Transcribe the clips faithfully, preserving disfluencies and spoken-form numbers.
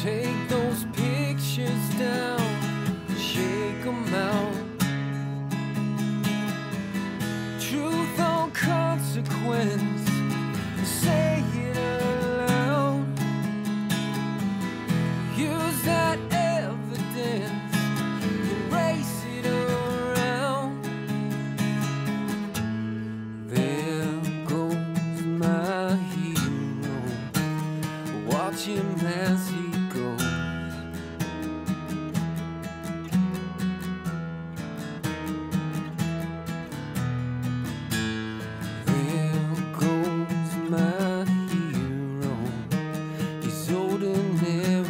Take those pictures down, shake them out. Truth or consequence, say it aloud. Use that evidence, erase it around. There goes my hero, watch him as he goes. There goes my hero, he's ordinary.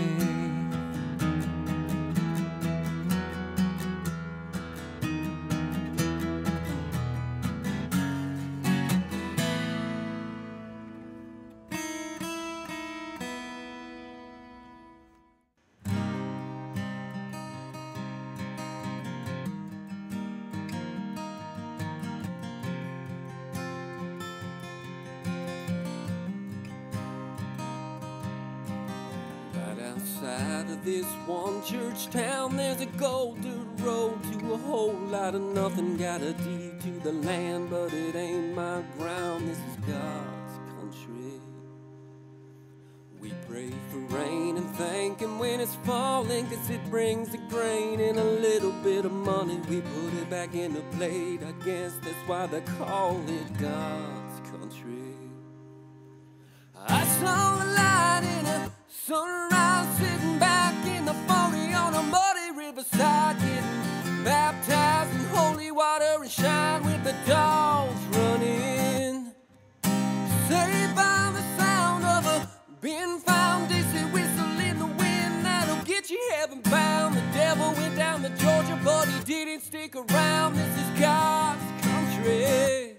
Outside of this one church town, there's a gold dirt road to a whole lot of nothing. Got a deed to the land, but it ain't my ground. This is God's country. We pray for rain and thank Him when it's falling, 'cause it brings the grain and a little bit of money. We put it back in the plate, I guess that's why they call it God's country. I saw the light in a sunrise, sitting back in the forty on a muddy riverside, getting baptized in holy water and shine with the dogs running. Saved by the sound of a being found, dizzy whistle in the wind that'll get you heaven bound. The devil went down to Georgia, but he didn't stick around. This is God's country.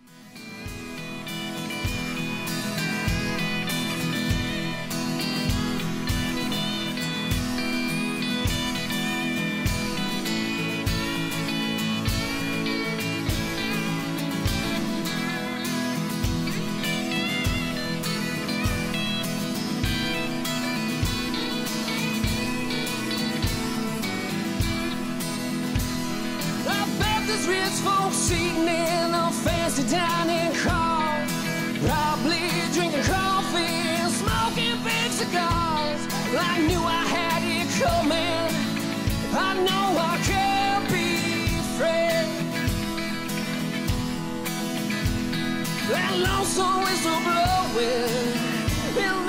Rich folks sitting in a fancy dining car, probably drinking coffee and smoking big cigars. I knew I had it coming, I know I can't be afraid. That lonesome whistle blowing